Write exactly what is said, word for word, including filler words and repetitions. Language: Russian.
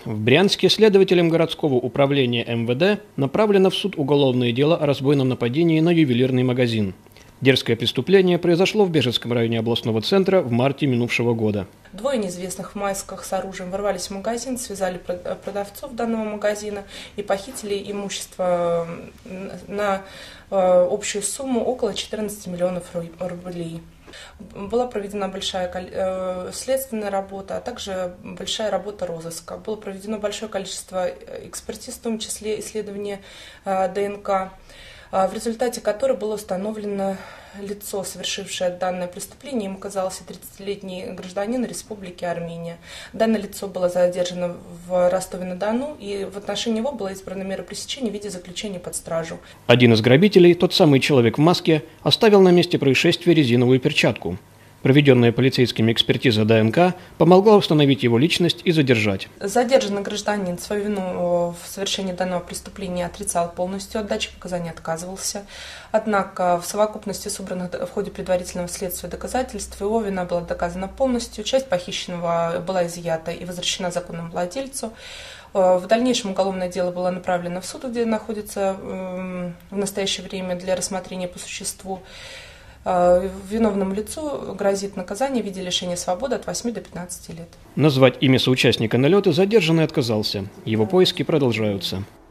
В Брянске следователем городского управления эм вэ дэ направлено в суд уголовное дело о разбойном нападении на ювелирный магазин. Дерзкое преступление произошло в Бежецком районе областного центра в марте минувшего года. Двое неизвестных в масках с оружием ворвались в магазин, связали продавцов данного магазина и похитили имущество на общую сумму около четырнадцати миллионов рублей. Была проведена большая следственная работа, а также большая работа розыска. Было проведено большое количество экспертиз, в том числе исследования дэ эн ка, в результате которой было установлено лицо, совершившее данное преступление. Им оказался тридцатилетний гражданин Республики Армения. Данное лицо было задержано в Ростове-на-Дону, и в отношении него была избрана мера пресечения в виде заключения под стражу. Один из грабителей, тот самый человек в маске, оставил на месте происшествия резиновую перчатку. Проведенная полицейскими экспертиза дэ эн ка помогла установить его личность и задержать. Задержанный гражданин свою вину в совершении данного преступления отрицал полностью, от дачи показаний отказывался. Однако в совокупности собранных в ходе предварительного следствия доказательств его вина была доказана полностью, часть похищенного была изъята и возвращена законному владельцу. В дальнейшем уголовное дело было направлено в суд, где находится в настоящее время для рассмотрения по существу. Виновному лицу грозит наказание в виде лишения свободы от восьми до пятнадцати лет. Назвать имя соучастника налета задержанный отказался. Его поиски продолжаются.